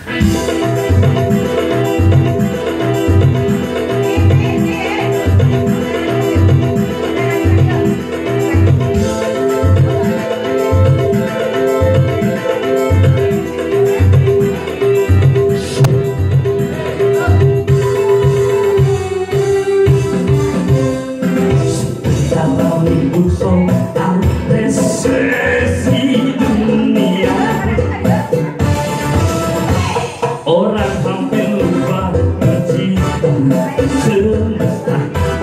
Orang hampir lupa pencipta semesta.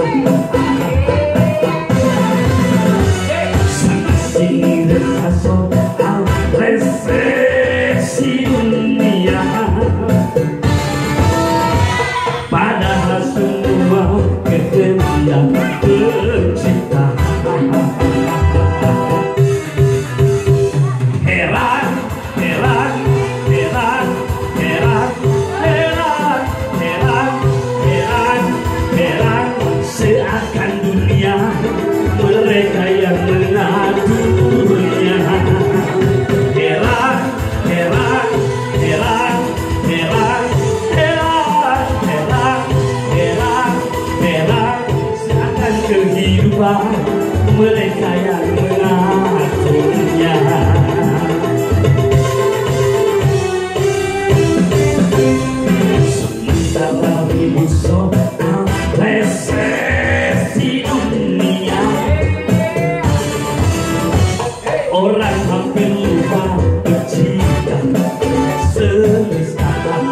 Sana sini desa soal resesi dunia, padahal semua kehendak pencipta. Heran, heran, heran, heran, heran, heran, heran, heran, seakan dunia mereka yang mengaturnya. Heran, heran, heran, heran, heran, heran, heran, heran, seakan kehidupan mereka yang mengaturnya. Sementara ribut soal resesi dunia, orang hampir lupa pencipta semesta.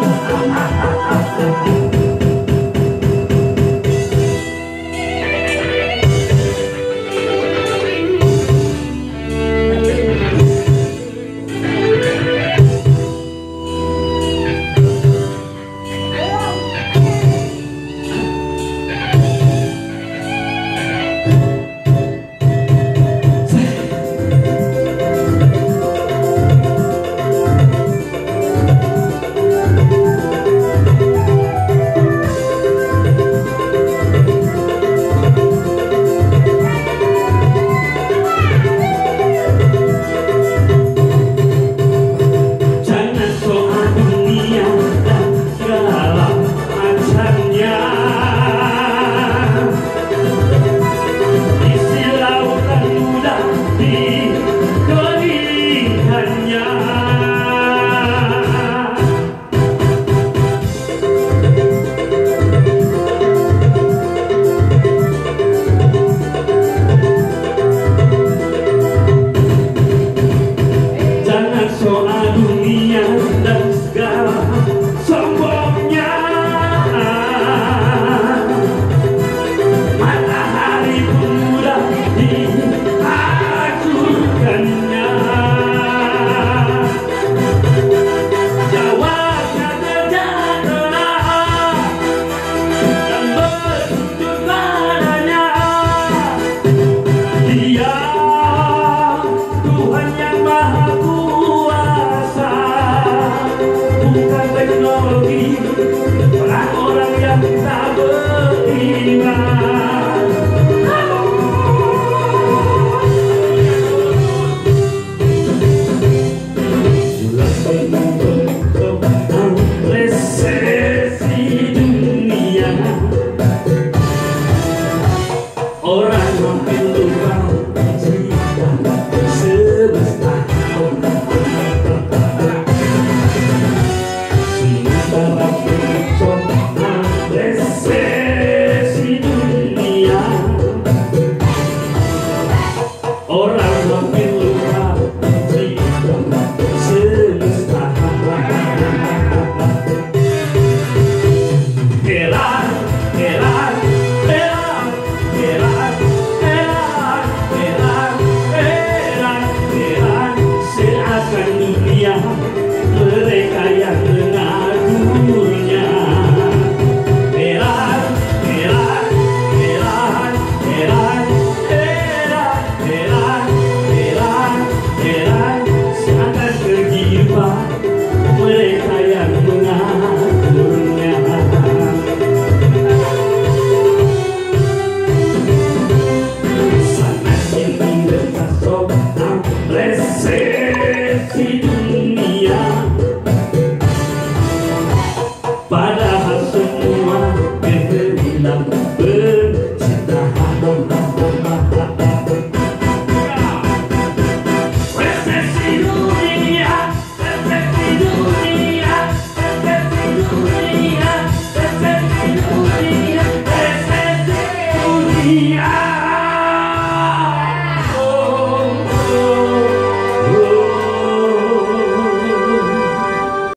Orang-orang yang tak beriman, resesi dunia, orang hampir lupa pencipta semesta. Sementara resesi dunia, pada